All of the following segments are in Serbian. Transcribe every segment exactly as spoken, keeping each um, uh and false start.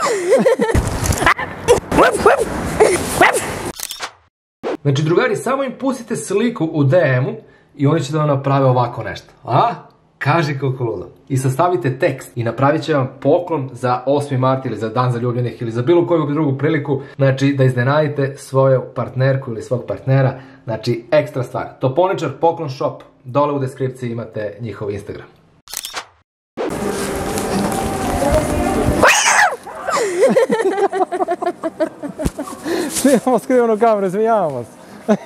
Znači, drugari, samo im pustite sliku u de emu i oni će da vam naprave ovako nešto. A? Kaži kako ludo. I sastavite tekst i napravit će vam poklon za osmi mart ili za dan zaljubljenih ili za bilo koju drugu priliku. Znači, da iznenadite svoju partnerku ili svog partnera. Znači, ekstra stvar. Toponičar Poklon Shop. Dole u deskripciji imate njihov Instagram. Snimamo skrivenu kameru, izvinjavamo se.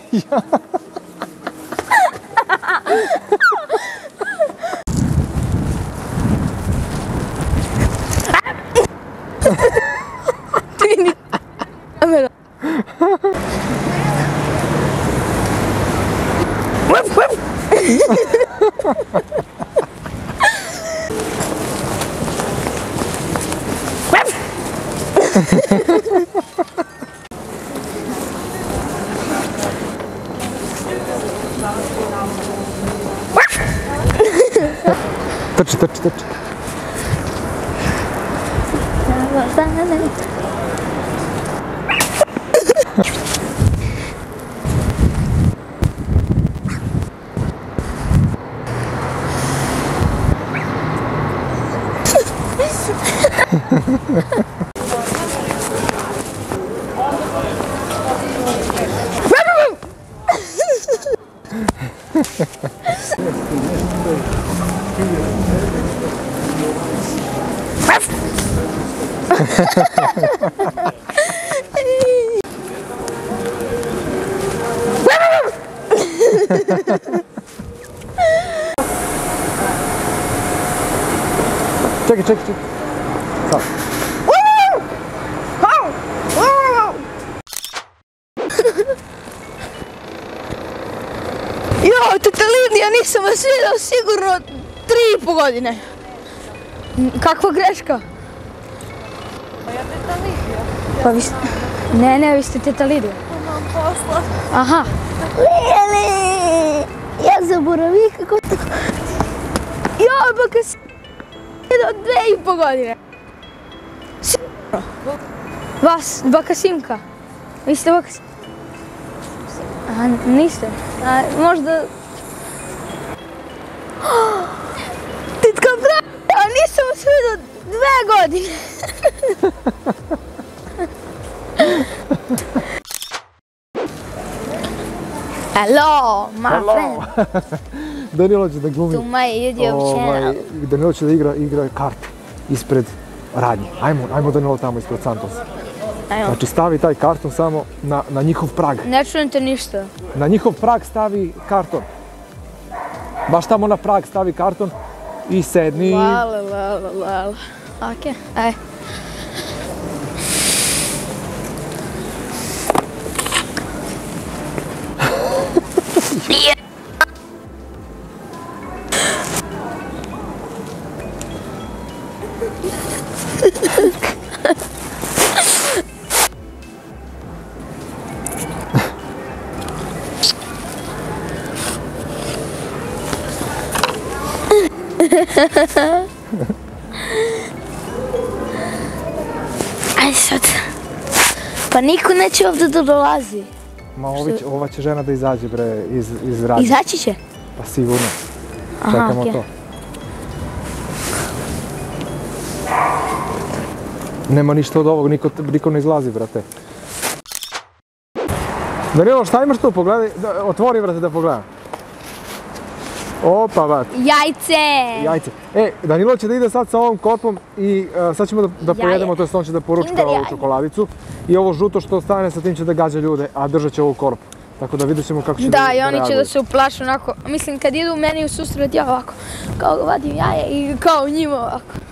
Vidi kamera. Trči, trči, trči. Čekaj, čekaj, čekaj. Sad. Jo, teta Lidija, nisam vas vidio sigurno tri i po godine. Kakva greška? Pa ja teta Lidija. Pa vi ste... Ne, ne, vi ste teta Lidija. Imam posla. Aha. Lili! Ja zaboravim kako... Jo, baka si... do dve i po godine. Sigurno. Vas, baka Simka. Vi ste baka Simka. A, niste. A, možda... Tetka Brana, a nisam vas vidio dve godine. Hello, my friend. Danilo će da glumi... To my YouTube channel. Danilo će da igra, igra karte ispred radnje. Ajmo, ajmo Danilo tamo ispred Santosa. Ajmo. Znači stavi taj karton samo na, na njihov prag. Ne čujem te ništa. Na njihov prag stavi karton. Baš tamo na prag stavi karton i sedni. Lala, lala, lala. Okej, aj. Aj sad. Pa niko neće ovdje da dolazi. Ma ovi će, ova će žena da izađe bre iz, iz radnje. Izaći će? Pa sigurno. Aha, Čekamo okej. to. Nema ništa od ovog, niko, niko ne izlazi, brate. Danilo, šta imaš tu? Pogledaj, da, otvori, brate, da pogledam. Opa, brate. Jajce! Jajce. E, Danilo će da ide sad sa ovom korpom i uh, sad ćemo da, da pojedemo, to jest on će da poručka Kinder ovu jaje. čokoladicu. I ovo žuto što ostane sa tim će da gađa ljude, a držat će ovu korpu. Tako da vidjet ćemo kako će da, Da, da i oni će reaguju. da se uplašu onako, mislim kad idu meni u susret ja ovako, kao vadim jaje i kao njima ovako.